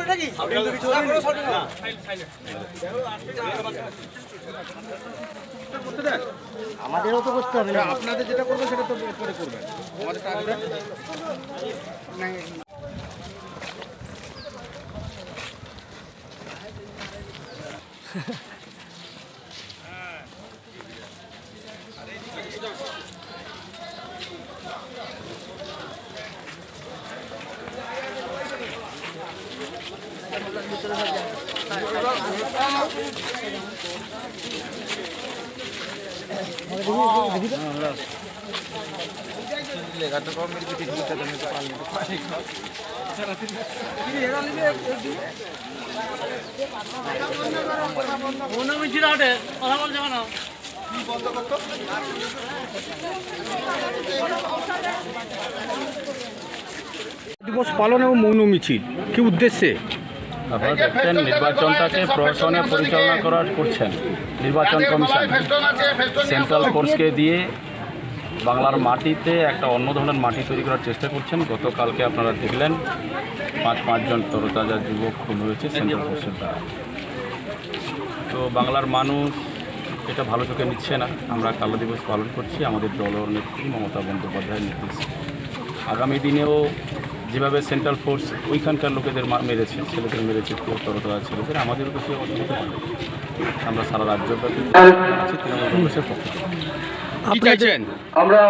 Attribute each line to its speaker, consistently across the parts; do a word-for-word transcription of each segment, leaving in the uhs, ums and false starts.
Speaker 1: আমাদেরও তো করতে হবে,
Speaker 2: আপনাদের যেটা করবেন সেটা তো পরে করবেন, আমাদের টার্গেট দিবস পালন এবং মৌন মিছিল কি উদ্দেশ্যে?
Speaker 3: আপনারা দেখছেন নির্বাচনটাকে প্রশাসনে পরিচালনা করার করছেন নির্বাচন কমিশন সেন্ট্রাল ফোর্সকে দিয়ে বাংলার মাটিতে একটা অন্য ধরনের মাটি তৈরি করার চেষ্টা করছেন। গতকালকে আপনারা দেখলেন পাঁচ পাঁচজন তরতাজা যুবক খুন হয়েছে সেন্ট্রাল ফোর্সের দ্বারা। তো বাংলার মানুষ এটা ভালো চোখে নিচ্ছে না। আমরা কালো দিবস পালন করছি আমাদের দলের নেত্রী মমতা বন্দ্যোপাধ্যায়ের নেতৃত্বে। আগামী দিনেও যেভাবে সেন্ট্রাল ফোর্স ওইখানকার লোকেদের মেরেছে, ছেলেদের মেরেছে, তরতাজা ছেলেদের, আমাদেরও তো সে হতে পারে। আমরা সারা রাজ্যব্যাপী আছি তৃণমূল কংগ্রেসের পক্ষে।
Speaker 4: আমরা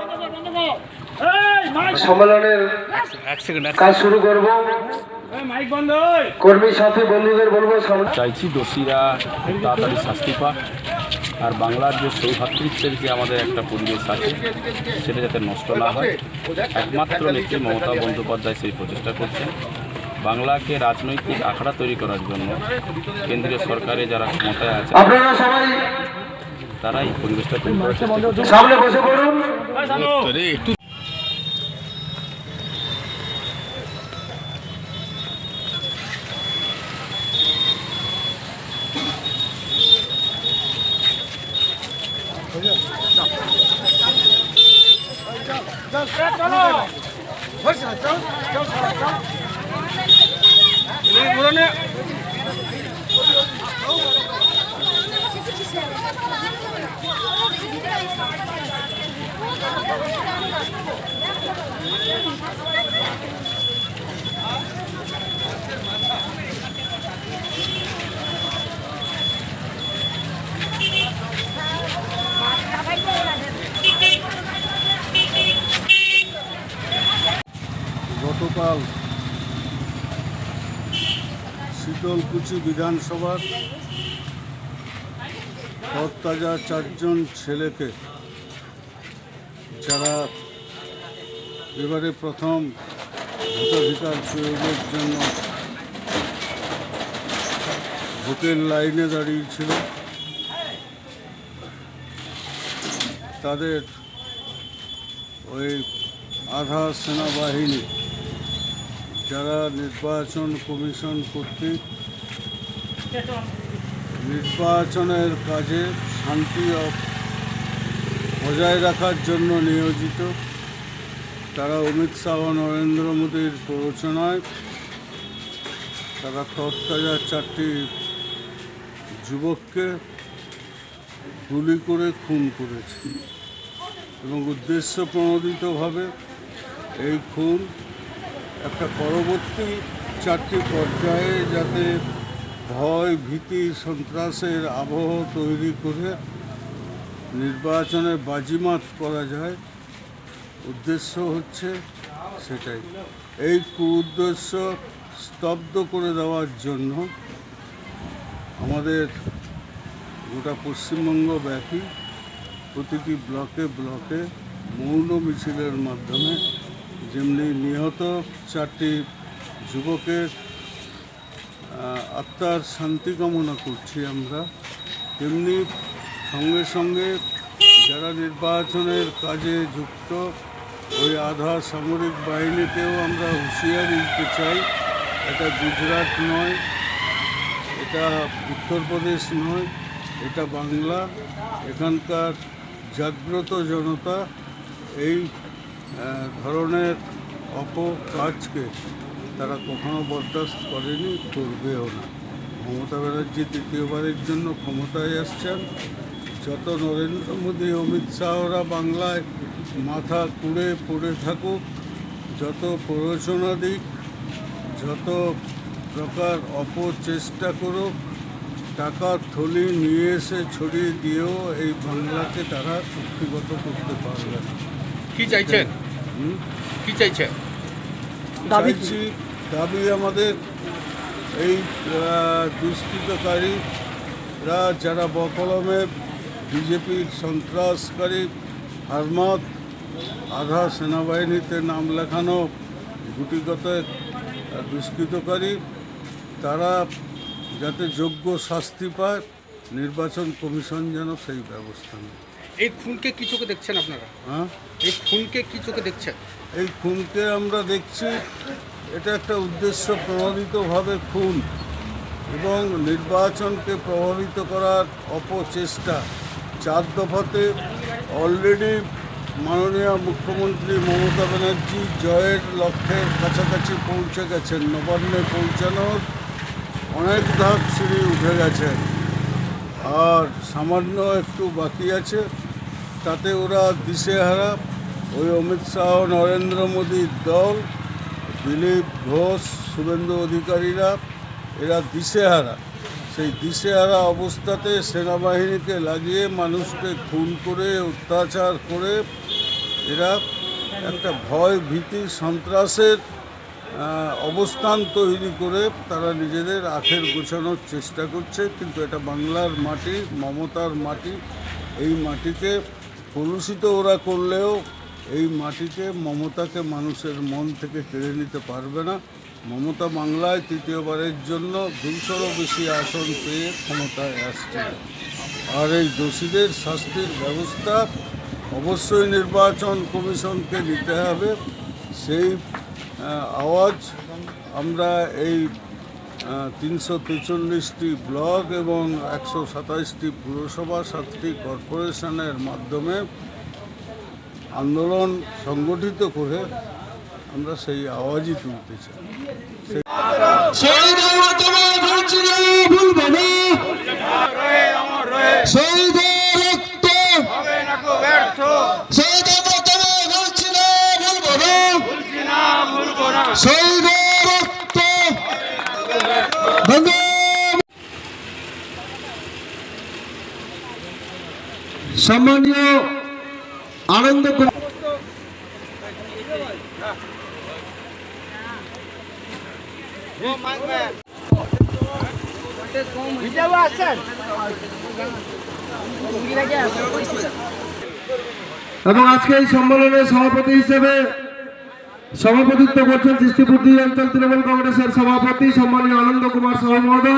Speaker 4: সম্মেলনের কাজ শুরু করব। কর্মী সাথী বন্ধুদের বলবো
Speaker 3: চাইছি দোষীরা তাড়াতাড়ি শাস্তি পাক, আর বাংলার যে সৌভাতৃত্বের যে আমাদের একটা পরিবেশ আছে সেটা যাতে নষ্ট না হয়। একমাত্র নেত্রী মমতা বন্দ্যোপাধ্যায় সেই প্রচেষ্টা করছেন। বাংলাকে রাজনৈতিক আখড়া তৈরি করার জন্য কেন্দ্রীয় সরকারে যারা ক্ষমতায় আছে তারা এই পরিবেশটা তৈরি করেছে।
Speaker 4: সামনে বসে পড়ুন।
Speaker 5: গতকাল শীতলকুচি বিধানসভার তরতাজা চারজন ছেলেকে, যারা এবারে প্রথম ভোটাধিকার প্রয়োগের জন্য ভোটের লাইনে দাঁড়িয়েছিল, তাদের ওই আধা সেনাবাহিনী যারা নির্বাচন কমিশন কর্তৃক নির্বাচনের কাজে শান্তি বজায় রাখার জন্য নিয়োজিত, তারা অমিত শাহ নরেন্দ্র মোদীর প্ররোচনায় তারা তরতাজা চারটি যুবককে গুলি করে খুন করেছে এবং উদ্দেশ্য প্রণোদিতভাবে এই খুন একটা পরবর্তী চারটি পর্যায়ে যাতে ভয় ভীতি সন্ত্রাসের আবহ তৈরি করে নির্বাচনে বাজিমাত করা যায়, উদ্দেশ্য হচ্ছে সেটাই। এই কুউদ্দেশ্য স্তব্ধ করে দেওয়ার জন্য আমাদের গোটা পশ্চিমবঙ্গ ব্যাপী প্রতিটি ব্লকে ব্লকে মৌন মিছিলের মাধ্যমে যেমনি নিহত চারটি যুবকের আত্মার শান্তি কামনা করছি আমরা, তেমনি সঙ্গে সঙ্গে যারা নির্বাচনের কাজে যুক্ত ওই আধা সামরিক বাহিনীকেও আমরা হুঁশিয়ারি দিতে চাই। এটা গুজরাট নয়, এটা উত্তরপ্রদেশ নয়, এটা বাংলা। এখানকার জাগ্রত জনতা এই ধরনের অপকাজকে তারা কখনো বরদাস্ত করেনি, করবেও না। মমতা ব্যানার্জি তৃতীয়বারের জন্য ক্ষমতায় আসছেন। যত নরেন্দ্র মোদী, অমিত শাহরা বাংলায় মাথা কুড়ে পড়ে থাকুক, যত প্ররোচনা দিক, যত প্রকার অপচেষ্টা করুক, টাকার থলি নিয়ে এসে ছড়িয়ে দিয়েও এই বাংলাকে তারা কুক্ষিগত করতে পারবে না।
Speaker 2: কি চাইছেন?
Speaker 5: হুম?
Speaker 2: কি চাইছেন?
Speaker 5: চাইছি, দাবি আমাদের এই আহ, দুষ্কৃতকারীরা যারা বকলমে বিজেপির সন্ত্রাসকারী হারমাত আধা সেনাবাহিনীতে নাম লেখানো গুটিগত দুষ্কৃতকারী, তারা যাতে যোগ্য শাস্তি পায়, নির্বাচন কমিশন যেন সেই ব্যবস্থা নেয়।
Speaker 2: এই খুনকে কি চোখে দেখছেন আপনারা?
Speaker 5: হ্যাঁ,
Speaker 2: এই খুনকে কি চোখে দেখছেন?
Speaker 5: এই খুনকে আমরা দেখছি এটা একটা উদ্দেশ্য প্রণোদিতভাবে খুন এবং নির্বাচনকে প্রভাবিত করার অপচেষ্টা। চার দফাতে অলরেডি মাননীয় মুখ্যমন্ত্রী মমতা ব্যানার্জি জয়ের লক্ষ্যের কাছাকাছি পৌঁছে গেছেন। নবান্নে পৌঁছানোর অনেক ধাপ সিঁড়ি উঠে গেছেন, আর সামান্য একটু বাকি আছে। তাতে ওরা দিশেহারা। ওই অমিত শাহ, নরেন্দ্র মোদীর দল, দিলীপ ঘোষ, শুভেন্দু অধিকারীরা, এরা দিশেহারা। সেই দিশেহারা অবস্থাতে সেনাবাহিনীকে লাগিয়ে মানুষকে খুন করে, অত্যাচার করে এরা একটা ভয়, ভীতি, সন্ত্রাসের অবস্থান তৈরি করে তারা নিজেদের আখের গোছানোর চেষ্টা করছে। কিন্তু এটা বাংলার মাটি, মমতার মাটি। এই মাটিকে কলুষিত ওরা করলেও এই মাটিকে, মমতাকে মানুষের মন থেকে কেড়ে নিতে পারবে না। মমতা বাংলায় তৃতীয়বারের জন্য দুইশোরও বেশি আসন পেয়ে ক্ষমতায় আসছে। আর এই দোষীদের শাস্তির ব্যবস্থা অবশ্যই নির্বাচন কমিশনকে নিতে হবে। সেই আওয়াজ আমরা এই তিনশো তেচল্লিশটি ব্লক এবং একশো সাতাইশটি পুরসভা, সাতটি কর্পোরেশনের মাধ্যমে আন্দোলন সংগঠিত করে আমরা সেই আওয়াজই তুলতে চাই।
Speaker 1: সম্মানীয় আনন্দ এবং আজকে এই সম্মেলনের সভাপতি হিসেবে সভাপতিত্ব করছেন সৃষ্টিপুর অঞ্চল তৃণমূল কংগ্রেসের সভাপতি সম্মানীয় আনন্দ কুমার সাহু মহোদয়।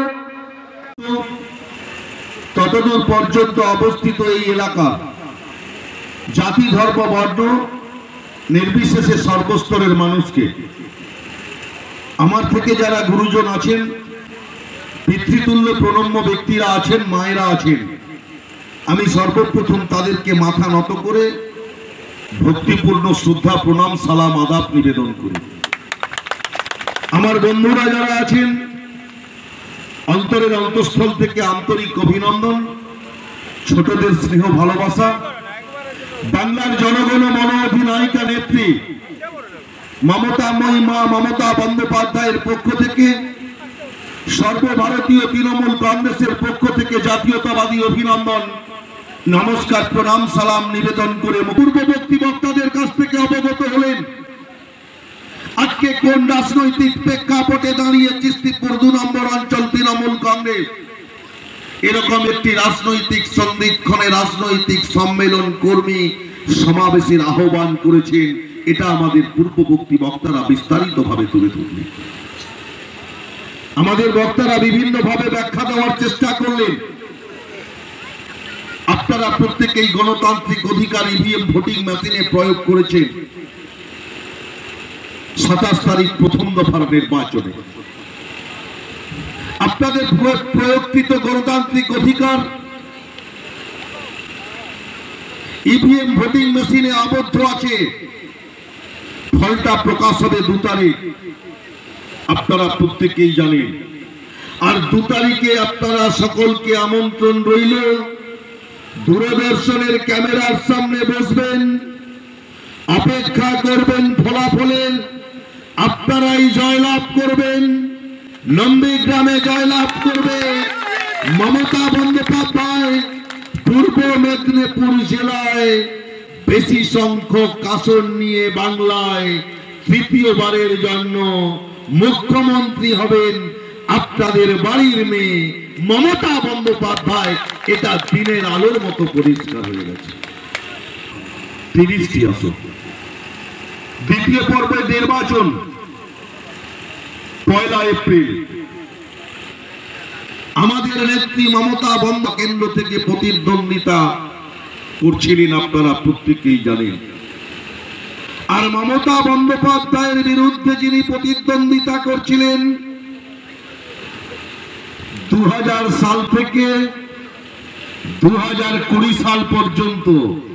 Speaker 6: ততদূর পর্যন্ত অবস্থিত এই এলাকা জাতি, ধর্ম, বর্ণ নির্বিশেষে সর্বস্তরের মানুষকে, আমার থেকে যারা গুরুজন আছেন, পিতৃতুল্য প্রণম্য ব্যক্তিরা আছেন, মায়েরা আছেন, আমি সর্বপ্রথম তাদেরকে মাথা নত করে ভক্তিপূর্ণ শ্রদ্ধা, প্রণাম, সালাম, আদাব নিবেদন করি। আমার বন্ধুরা যারা আছেন, অন্তরের অন্তঃস্থল থেকে আন্তরিক অভিনন্দন, ছোটদের স্নেহ ভালোবাসা। বাংলার জনগণ মন অধিনায়িকা নেত্রী মমতাময়ী মা মমতা বন্দ্যোপাধ্যায়ের পক্ষ থেকে, সর্বভারতীয় তৃণমূল কংগ্রেসের পক্ষ থেকে জাতীয়তাবাদী অভিনন্দন, নমস্কার, প্রণাম, সালাম নিবেদন করে পূর্ববর্তী বক্তাদের কাছ থেকে অবগত হলেন আজকে কোন রাজনৈতিক প্রেক্ষাপটে দাঁড়িয়ে চিস্তিপুর দু নম্বর অঞ্চল তৃণমূল কংগ্রেস এরকম একটি রাজনৈতিক সন্ধিক্ষণে রাজনৈতিক সম্মেলন, কর্মী সমাবেশের আহ্বান করেছেন। এটা আমাদের পূর্ববর্তী বক্তারা বিস্তারিত ভাবে তুলে ধরলেন। আমাদের বক্তারা বিভিন্ন ভাবে ব্যাখ্যা দেওয়ার চেষ্টা করলেন। আপনারা প্রত্যেকেই গণতান্ত্রিক অধিকার ইভিএম ভোটিং মেশিনে প্রয়োগ করেছেন সাতাশ তারিখ প্রথম দফার নির্বাচনে। আপনাদের প্রয়োগকৃত গণতান্ত্রিক অধিকার ইভিএম ভোটিং মেশিনে আবদ্ধ আছে। ফলটা প্রকাশ হবে দু তারিখ। আপনারা প্রত্যেকেই জানেন। আর দু তারিখে আপনারা সকলকে আমন্ত্রণ রইল, দূরদর্শনের ক্যামেরার সামনে বসবেন, অপেক্ষা করবেন ফলাফলের। আপনারাই জয়লাভ করবেন, নন্দীগ্রামে জয়লাভ করবে মমতা বন্দ্যোপাধ্যায়। পূর্ব মেদিনীপুর জেলায় বেশি সংখ্যক আসন নিয়ে বাংলায় তৃতীয়বারের জন্য মুখ্যমন্ত্রী হবেন আপনাদের বাড়ির মেয়ে মমতা বন্দ্যোপাধ্যায়। এটা দিনের আলোর মতো পরিষ্কার হয়ে গেছে। তিরিশটি আসন। দ্বিতীয় পর্বে নির্বাচন পয়লা এপ্রিল। আমাদের নেত্রী মমতা বন্দ্যোপাধ্যায় কেন্দ্র থেকে প্রতিদ্বন্দ্বিতা করছিলেন, আপনারা প্রত্যেকেই জানেন। আর মমতা বন্দ্যোপাধ্যায়ের বিরুদ্ধে যিনি প্রতিদ্বন্দ্বিতা করছিলেন দু হাজার সাল থেকে দু হাজার কুড়ি সাল পর্যন্ত,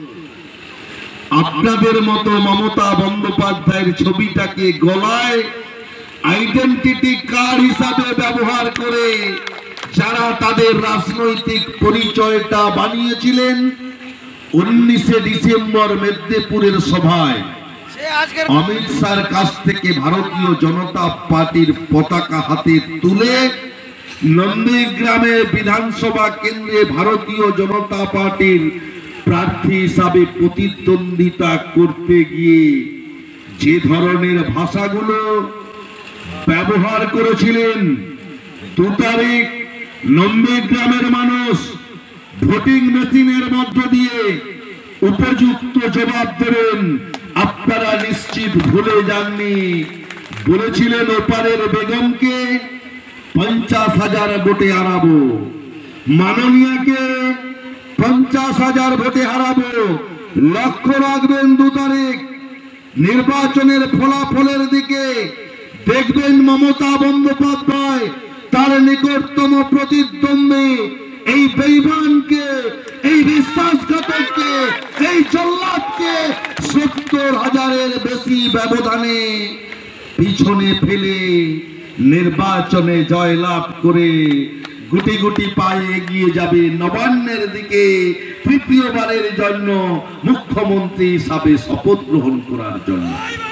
Speaker 6: আপনাদের মতো মমতা বন্দ্যোপাধ্যায়ের ছবিটাকে গলায় আইডেন্টিটি কার্ড হিসাবে ব্যবহার করে যারা তাদের রাজনৈতিক পরিচয়টা বানিয়েছিলেন, উনিশে ডিসেম্বর মেদিনীপুরের সভায় অমিত শাহর কাছ থেকে ভারতীয় জনতা পার্টির পতাকা হাতে তুলে নন্দীগ্রামে বিধানসভা কেন্দ্রে ভারতীয় জনতা পার্টির প্রার্থী হিসাবে প্রতিদ্বন্দ্বিতা করতে গিয়ে যে ধরনের ভাষাগুলো ব্যবহার করেছিলেন, দু তারিখ নন্দীগ্রামের মানুষ ভোটিং মেশিনের মধ্য দিয়ে উপযুক্ত জবাব দেবেন। আপনারা নিশ্চিত ভুলে যাননি, বলেছিলেন ওপারের বেগমকে পঞ্চাশ হাজার ভোটে হারাবো, মাননীয়াকে পঞ্চাশ হাজার ভোটে হারাবো। লক্ষ্য রাখবেন দু তারিখ নির্বাচনের ফলাফলের দিকে, দেখবেন মমতা বন্দ্যোপাধ্যায় তার নিকটতম প্রতিদ্বন্দ্বী এই বেঈমানকে, এই বিশ্বাসঘাতককে, এই জল্লাদকে সত্তর হাজারের বেশি ব্যবধানে পিছনে ফেলে নির্বাচনে জয়লাভ করে গুটি গুটি পায়ে এগিয়ে যাবে নবান্নের দিকে, তৃতীয়বারের জন্য মুখ্যমন্ত্রী হিসাবে শপথ গ্রহণ করার জন্য।